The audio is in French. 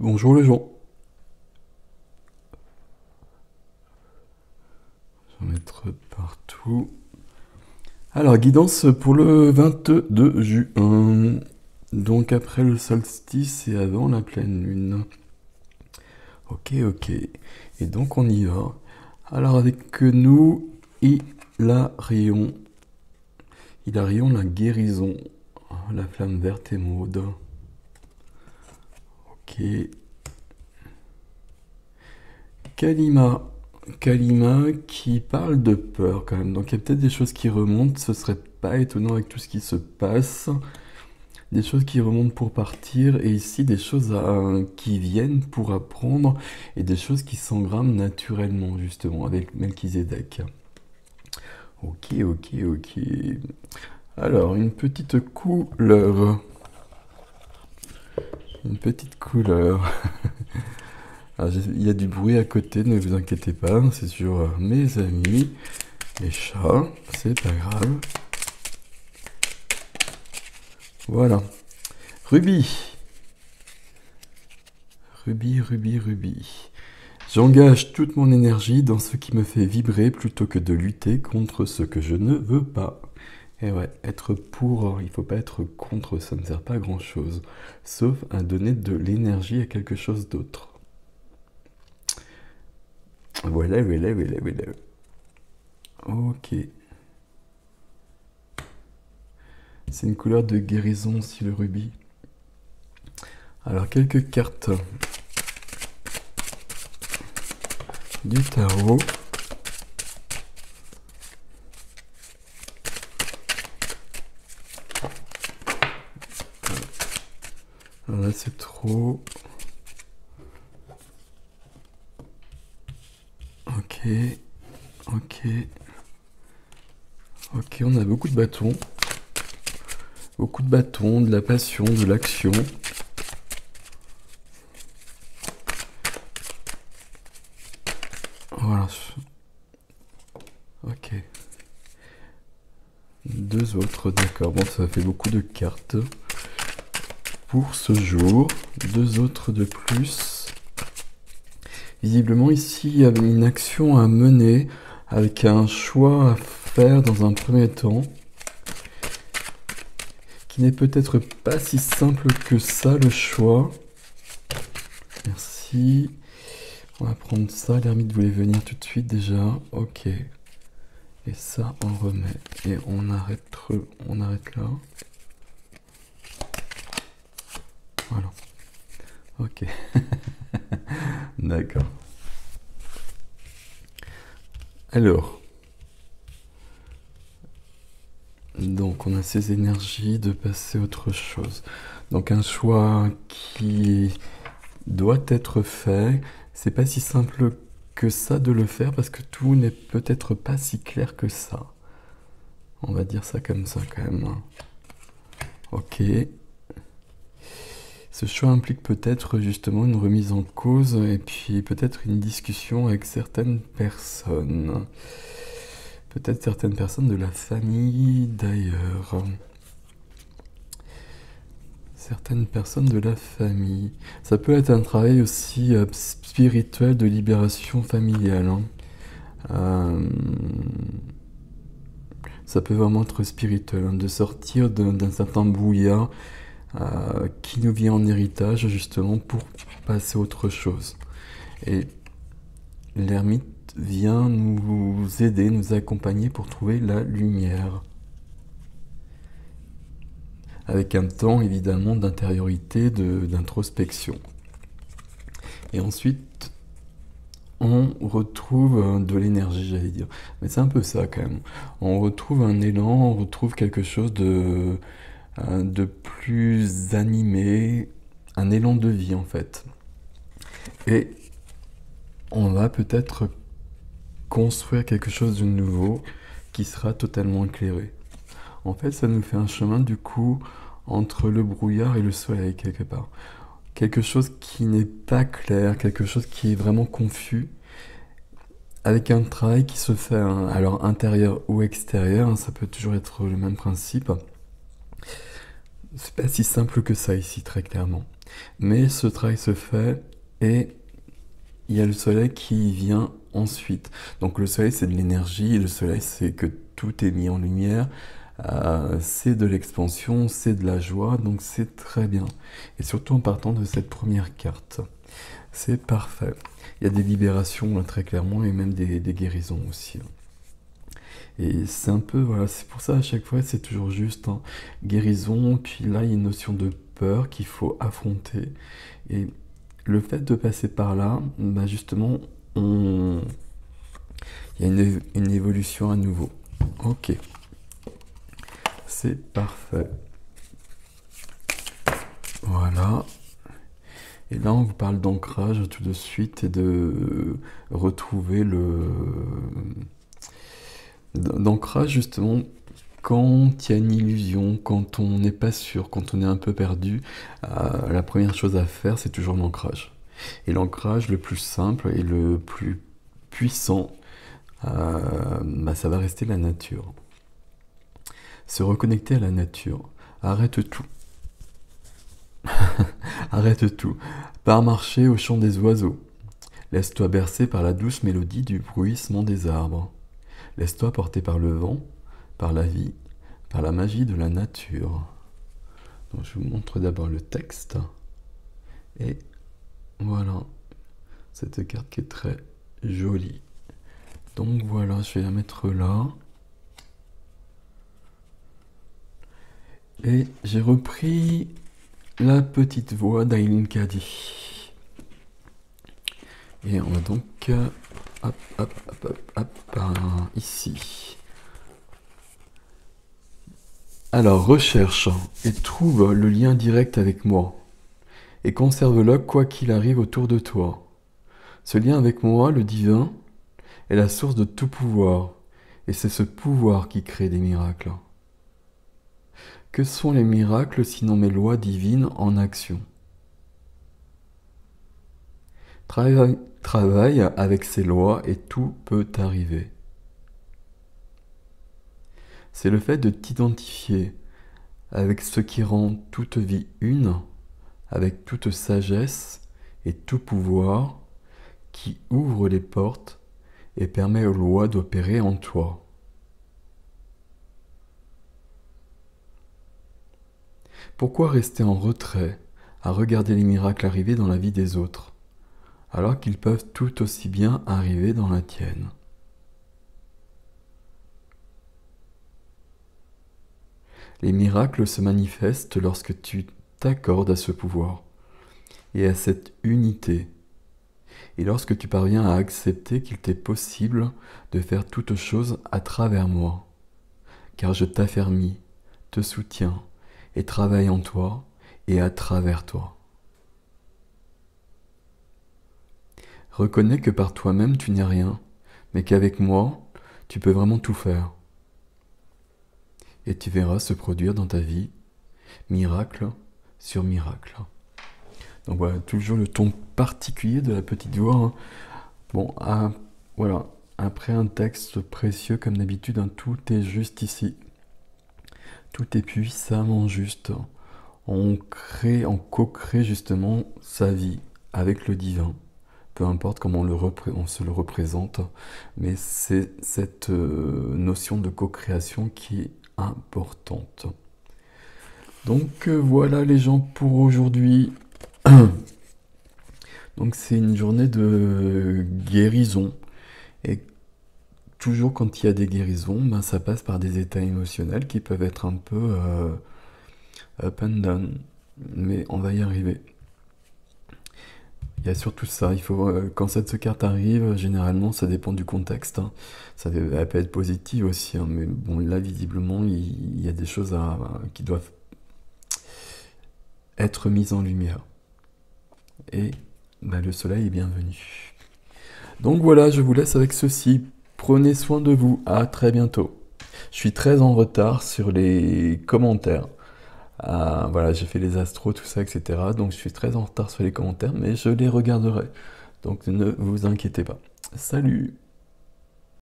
Bonjour les gens. Je vais mettre partout. Alors, guidance pour le 22 juin. Donc après le solstice et avant la pleine lune. Ok, ok. Et donc on y va. Alors avec nous, Hilarion. Hilarion, la guérison. La flamme verte et maude. Ok. Kalima. Kalima qui parle de peur quand même. Donc il y a peut-être des choses qui remontent. Ce serait pas étonnant avec tout ce qui se passe. Des choses qui remontent pour partir. Et ici des choses qui viennent pour apprendre. Et des choses qui s'engramment naturellement justement avec Melchizedek. Ok, ok, ok. Alors une petite couleur. Une petite couleur. Alors, il y a du bruit à côté, ne vous inquiétez pas, c'est sur mes amis, les chats, c'est pas grave. Voilà. Rubis. Rubis, rubis, rubis. J'engage toute mon énergie dans ce qui me fait vibrer plutôt que de lutter contre ce que je ne veux pas. Et ouais, être pour, il faut pas être contre, ça ne sert pas à grand chose. Sauf à donner de l'énergie à quelque chose d'autre. Voilà, voilà, voilà, voilà. Ok. C'est une couleur de guérison aussi, le rubis. Alors, quelques cartes du tarot. Alors là, c'est trop. Ok. Ok. Ok, on a beaucoup de bâtons. Beaucoup de bâtons, de la passion, de l'action. Voilà. Ok. Deux autres, d'accord. Bon, ça fait beaucoup de cartes pour ce jour. Deux autres de plus. Visiblement, ici, il y a une action à mener avec un choix à faire dans un premier temps, qui n'est peut-être pas si simple que ça, le choix. Merci. On va prendre ça. L'ermite voulait venir tout de suite déjà. Ok. Et ça, on remet. Et on arrête là. Voilà. Ok. D'accord. Alors. Donc on a ces énergies de passer à autre chose. Donc un choix qui doit être fait. C'est pas si simple que ça de le faire parce que tout n'est peut-être pas si clair que ça. On va dire ça comme ça quand même. Ok. Ce choix implique peut-être justement une remise en cause et puis peut-être une discussion avec certaines personnes. Peut-être certaines personnes de la famille d'ailleurs. Certaines personnes de la famille. Ça peut être un travail aussi spirituel de libération familiale. Ça peut vraiment être spirituel, de sortir d'un certain brouillard qui nous vient en héritage justement pour passer à autre chose. Et l'ermite vient nous aider, nous accompagner pour trouver la lumière. Avec un temps évidemment d'intériorité, d'introspection. Et ensuite, on retrouve de l'énergie, j'allais dire. Mais c'est un peu ça quand même. On retrouve un élan, on retrouve quelque chose de plus animé, un élan de vie en fait. Et on va peut-être construire quelque chose de nouveau qui sera totalement éclairé. En fait, ça nous fait un chemin du coup entre le brouillard et le soleil quelque part. Quelque chose qui n'est pas clair, quelque chose qui est vraiment confus, avec un travail qui se fait, alors intérieur ou extérieur, ça peut toujours être le même principe. C'est pas si simple que ça ici, très clairement. Mais ce travail se fait et il y a le soleil qui vient ensuite. Donc le soleil, c'est de l'énergie, et le soleil, c'est que tout est mis en lumière, c'est de l'expansion, c'est de la joie, donc c'est très bien. Et surtout en partant de cette première carte. C'est parfait. Il y a des libérations, là, très clairement, et même des guérisons aussi. Et c'est un peu, voilà, c'est pour ça à chaque fois, c'est toujours juste, hein, guérison, puis là, il y a une notion de peur qu'il faut affronter. Et le fait de passer par là, bah justement, il y a une évolution à nouveau. Ok, c'est parfait. Voilà. Et là, on vous parle d'ancrage tout de suite et de retrouver d'ancrage justement quand il y a une illusion, quand on n'est pas sûr, quand on est un peu perdu. La première chose à faire, c'est toujours l'ancrage. Et l'ancrage le plus simple et le plus puissant, bah, ça va rester la nature. Se reconnecter à la nature. Arrête tout. Arrête tout. Pars marcher au chant des oiseaux. Laisse-toi bercer par la douce mélodie du bruissement des arbres. Laisse-toi porter par le vent, par la vie, par la magie de la nature. Donc, je vous montre d'abord le texte. Et voilà, cette carte qui est très jolie. Donc voilà, je vais la mettre là. Et j'ai repris la petite voix d'Aileen Cady. Et on va donc ici. Alors, recherche et trouve le lien direct avec moi. Et conserve-le quoi qu'il arrive autour de toi. Ce lien avec moi, le divin, est la source de tout pouvoir. Et c'est ce pouvoir qui crée des miracles. Que sont les miracles sinon mes lois divines en action? Travaille avec ces lois et tout peut arriver. C'est le fait de t'identifier avec ce qui rend toute vie une, avec toute sagesse et tout pouvoir, qui ouvre les portes et permet aux lois d'opérer en toi. Pourquoi rester en retrait à regarder les miracles arriver dans la vie des autres, alors qu'ils peuvent tout aussi bien arriver dans la tienne? Les miracles se manifestent lorsque tu t'accordes à ce pouvoir et à cette unité, et lorsque tu parviens à accepter qu'il t'est possible de faire toute chose à travers moi, car je t'affermis, te soutiens et travaille en toi et à travers toi. Reconnais que par toi-même tu n'es rien, mais qu'avec moi, tu peux vraiment tout faire. Et tu verras se produire dans ta vie miracle sur miracle. Donc voilà, toujours le ton particulier de la petite voix. Hein. Bon, voilà, après un texte précieux comme d'habitude, hein, tout est juste ici. Tout est puissamment juste. On co-crée justement sa vie avec le divin. Peu importe comment on se le représente, mais c'est cette notion de co-création qui est importante. Donc voilà les gens pour aujourd'hui. Donc c'est une journée de guérison. Et toujours quand il y a des guérisons, ben, ça passe par des états émotionnels qui peuvent être un peu up and down. Mais on va y arriver. Il y a surtout ça, il faut, quand cette carte arrive, généralement ça dépend du contexte, hein. Elle peut être positive aussi, hein, mais bon là visiblement il y a des choses qui doivent être mises en lumière. Et bah, le soleil est bienvenu. Donc voilà, je vous laisse avec ceci. Prenez soin de vous, à très bientôt. Je suis très en retard sur les commentaires. Voilà, j'ai fait les astros, tout ça, etc. Donc je suis très en retard sur les commentaires, mais je les regarderai. Donc ne vous inquiétez pas. Salut!